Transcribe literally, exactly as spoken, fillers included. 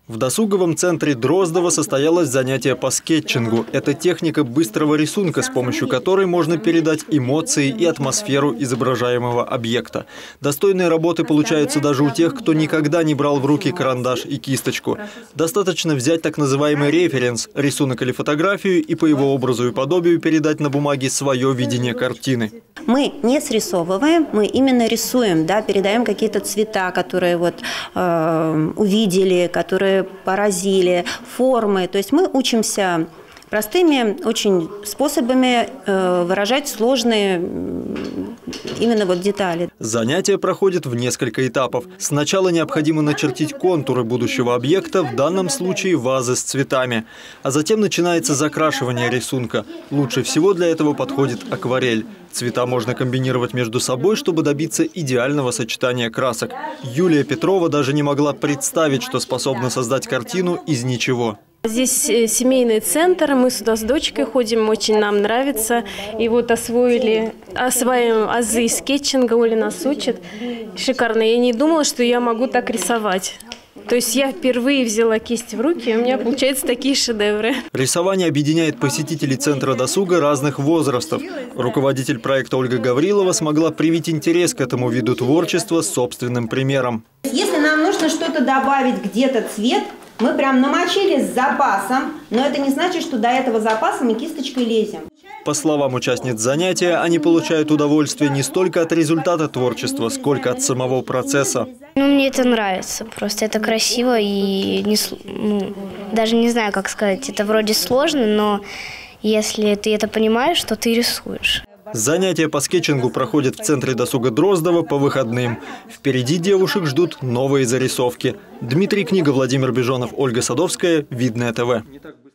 В досуговом центре Дроздова состоялось занятие по скетчингу. Это техника быстрого рисунка, с помощью которой можно передать эмоции и атмосферу изображаемого объекта. Достойные работы получаются даже у тех, кто никогда не брал в руки карандаш и кисточку. Достаточно взять так называемый референс – рисунок или фотографию, и по его образу и подобию передать на бумаге свое видение картины. Мы не срисовываем, мы именно рисуем, да, передаем какие-то цвета, которые вот, э, увидели, которые поразили, формы. То есть мы учимся простыми очень способами э, выражать сложные именно вот детали. Занятие проходит в несколько этапов. Сначала необходимо начертить контуры будущего объекта, в данном случае вазы с цветами. А затем начинается закрашивание рисунка. Лучше всего для этого подходит акварель. Цвета можно комбинировать между собой, чтобы добиться идеального сочетания красок. Юлия Петрова даже не могла представить, что способна создать картину из ничего. Здесь семейный центр, мы сюда с дочкой ходим, очень нам нравится. И вот освоили, осваиваем азы скетчинга, Оля нас учит. Шикарно, я не думала, что я могу так рисовать. То есть я впервые взяла кисть в руки, и у меня получаются такие шедевры. Рисование объединяет посетителей центра досуга разных возрастов. Руководитель проекта Ольга Гаврилова смогла привить интерес к этому виду творчества собственным примером. Если нам нужно что-то добавить, где-то цвет, мы прям намочили с запасом, но это не значит, что до этого запаса мы кисточкой лезем. По словам участниц занятия, они получают удовольствие не столько от результата творчества, сколько от самого процесса. Ну, мне это нравится, просто это красиво и не, ну, даже не знаю, как сказать, это вроде сложно, но если ты это понимаешь, то ты рисуешь. Занятия по скетчингу проходят в центре досуга Дроздова по выходным. Впереди девушек ждут новые зарисовки. Дмитрий Книга, Владимир Бежонов, Ольга Садовская, Видное ТВ.